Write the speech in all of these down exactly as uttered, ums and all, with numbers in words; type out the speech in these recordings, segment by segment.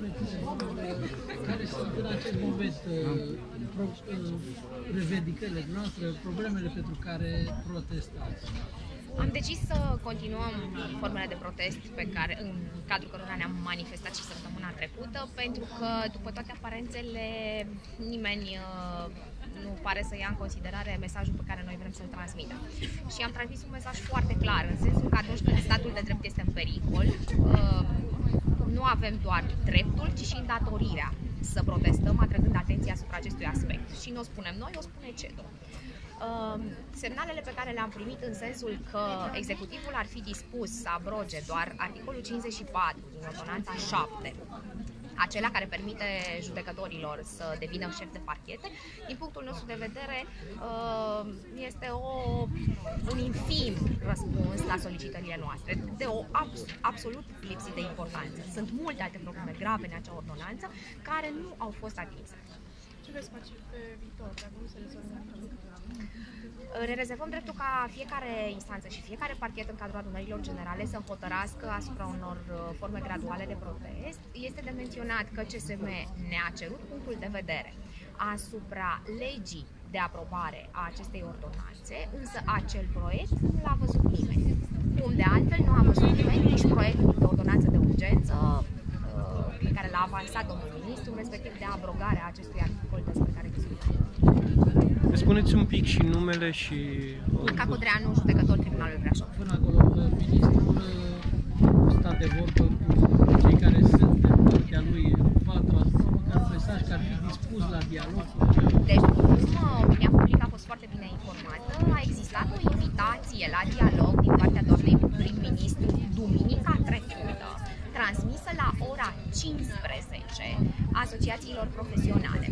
spuneți care sunt în acest moment revendicările noastre, problemele pentru care protestați. Am decis să continuăm formele de protest pe care, în cadrul cărora ne-am manifestat și săptămâna trecută, pentru că, după toate aparențele, nimeni nu pare să ia în considerare mesajul pe care noi vrem să-l transmitem. Și am transmis un mesaj foarte clar, în sensul că atunci când statul de drept este în pericol, nu avem doar dreptul, ci și îndatorirea să protestăm, atrăgând atenția asupra acestui aspect. Și nu o spunem noi, o spune CEDO. Semnalele pe care le-am primit în sensul că executivul ar fi dispus să abroge doar articolul cincizeci și patru din ordonanța șapte, acela care permite judecătorilor să devină șef de parchete, din punctul nostru de vedere este o, un infim răspuns la solicitările noastre, de o abs, absolut lipsit de importanță. Sunt multe alte probleme grave în acea ordonanță care nu au fost atinse. Ce veți face pe viitor, dacă nu se rezolvă? Ne rezervăm dreptul ca fiecare instanță și fiecare parchet în cadrul adunărilor generale să hotărască asupra unor forme graduale de protest. Este de menționat că C S M ne-a cerut punctul de vedere asupra legii de aprobare a acestei ordonanțe, însă acel proiect nu l-a văzut nimeni. Cum de altfel nu a văzut nimeni nici proiectul de ordonanță de urgență pe care l-a avansat domnul ministru, respectiv de abrogare a acestui articol despre care discutăm. Spuneți un pic și numele și... Luca Codreanu, judecător Tribunalului Brașov. Până acolo, ministrul stă de vorbă cu cei care sunt de partea lui, va transmite un mesaj că ar fi dispus la dialog. Deci, cum opinia publică a fost foarte bine informată, a existat o invitație la dialog din partea doamnei prim-ministru duminica trecută, transmisă la ora cincisprezece asociațiilor profesionale.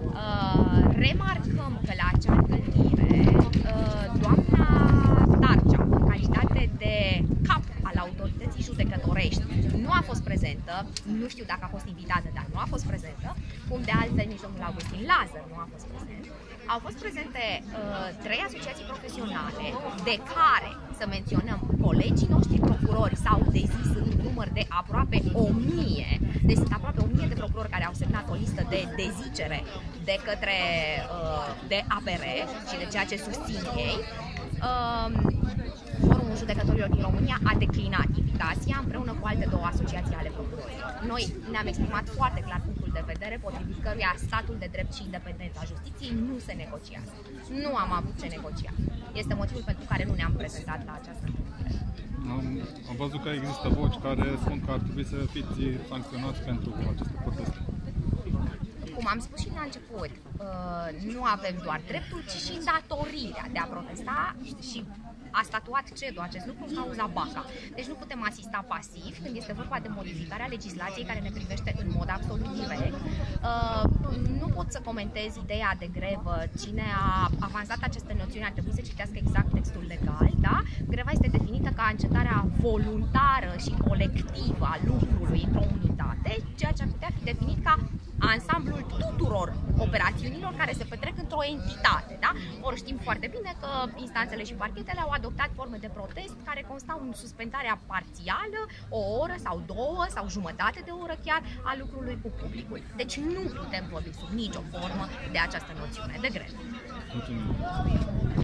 Uh, remarcăm că la acea întâlnire uh, doamna Tarcea, în calitate de cap al autorității judecătorești, nu a fost prezentă, nu știu dacă a fost invitată, dar nu a fost prezentă, cum de altfel nici domnul Augustin Lazar nu a fost prezent. Au fost prezente uh, trei asociații profesionale, de care, să menționăm, colegii noștri procurori s-au dezis în număr de aproape o mie, deci sunt aproape o mie de procurori care au semnat o listă de dezicere de către uh, de A P R și de ceea ce susțin ei. Uh, Forumul Judecătorilor din România a declinat invitația împreună cu alte două asociații ale procurorilor. Noi ne-am exprimat foarte clar punctul de vedere potrivit căruia statul de drept și independența justiției nu se negociază. Nu am avut ce negocia. Este motivul pentru care nu ne-am prezentat la această întâlnire. Am, am văzut că există voci care spun că ar trebui să fiți sancționați pentru aceste proteste. Cum am spus și la început, nu avem doar dreptul, ci și îndatorirea de a protesta și a statuat CEDO acest lucru în cauza BACA. Deci nu putem asista pasiv când este vorba de modificarea legislației care ne privește în mod absolut direct. Nu pot să comentez ideea de grevă. Cine a avansat aceste noțiuni ar trebui să citească exact textul legal. Da? Greva este definită ca încetarea voluntară și colectivă a lucrului într-o unitate, ceea ce ar putea fi definit ca ansamblul tuturor operațiunilor care se petrec într-o entitate. Da? Ori știm foarte bine că instanțele și parchetele au adoptat forme de protest care constau în suspendarea parțială, o oră sau două sau jumătate de oră chiar, a lucrului cu publicul. Deci nu putem vorbi sub nicio formă de această noțiune de grevă. Mulțumim.